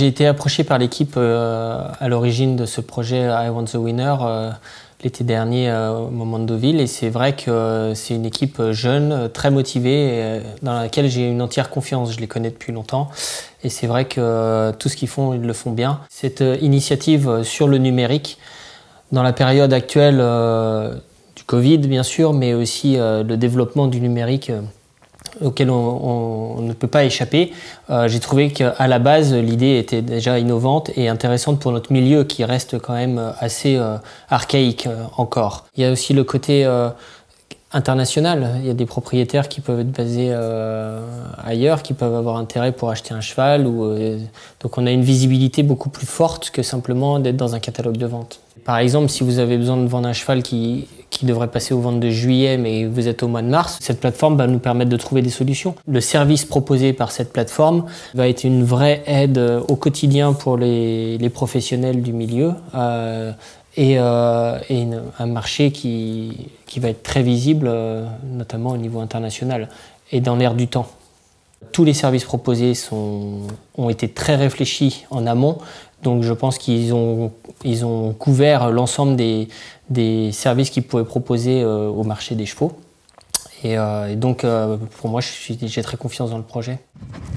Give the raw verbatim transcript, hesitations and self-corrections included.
J'ai été approché par l'équipe euh, à l'origine de ce projet I Want the Winner euh, l'été dernier euh, au moment de Deauville, et c'est vrai que euh, c'est une équipe jeune, très motivée, et, dans laquelle j'ai une entière confiance. Je les connais depuis longtemps et c'est vrai que euh, tout ce qu'ils font, ils le font bien. Cette euh, initiative sur le numérique, dans la période actuelle euh, du Covid bien sûr, mais aussi euh, le développement du numérique euh, auquel on, on, on ne peut pas échapper. Euh, j'ai trouvé qu'à la base, l'idée était déjà innovante et intéressante pour notre milieu qui reste quand même assez euh, archaïque euh, encore. Il y a aussi le côté euh, international. Il y a des propriétaires qui peuvent être basés euh, ailleurs, qui peuvent avoir intérêt pour acheter un cheval. Ou, euh, donc on a une visibilité beaucoup plus forte que simplement d'être dans un catalogue de vente. Par exemple, si vous avez besoin de vendre un cheval qui, qui devrait passer aux ventes de juillet, mais vous êtes au mois de mars, cette plateforme va nous permettre de trouver des solutions. Le service proposé par cette plateforme va être une vraie aide au quotidien pour les, les professionnels du milieu euh, et, euh, et une, un marché qui, qui va être très visible, euh, notamment au niveau international et dans l'air du temps. Tous les services proposés sont, ont été très réfléchis en amont, donc je pense qu'ils ont, ils ont couvert l'ensemble des, des services qu'ils pouvaient proposer euh, au marché des chevaux. Et, euh, et donc euh, pour moi, j'ai très confiance dans le projet.